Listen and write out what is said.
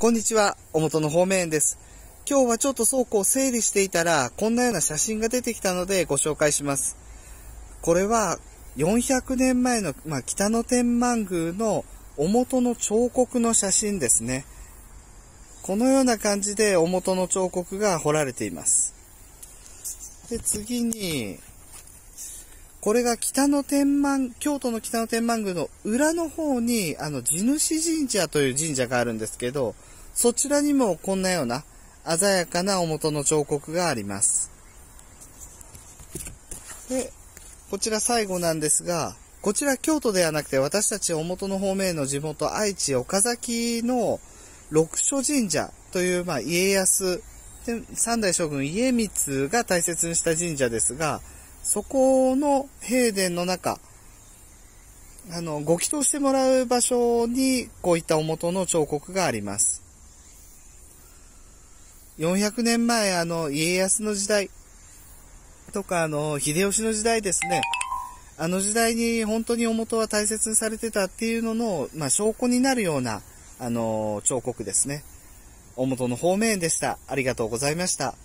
こんにちは、おもとの方面です。今日はちょっと倉庫を整理していたら、こんなような写真が出てきたのでご紹介します。これは400年前の、北野天満宮のおもとの彫刻の写真ですね。このような感じでおもとの彫刻が彫られています。で、次に、これが京都の北野天満宮の裏の方に、地主神社という神社があるんですけど、そちらにもこんなような鮮やかなおもとの彫刻があります。で、こちら最後なんですが、こちら京都ではなくて私たちおもとの方面の地元愛知岡崎の六所神社という、家康で三代将軍家光が大切にした神社ですが、そこの幣殿の中、ご祈祷してもらう場所にこういったおもとの彫刻があります。400年前家康の時代とか秀吉の時代ですね。あの時代に本当におもとは大切にされてたっていうのの、証拠になるような彫刻ですね。おもとの方面でした。ありがとうございました。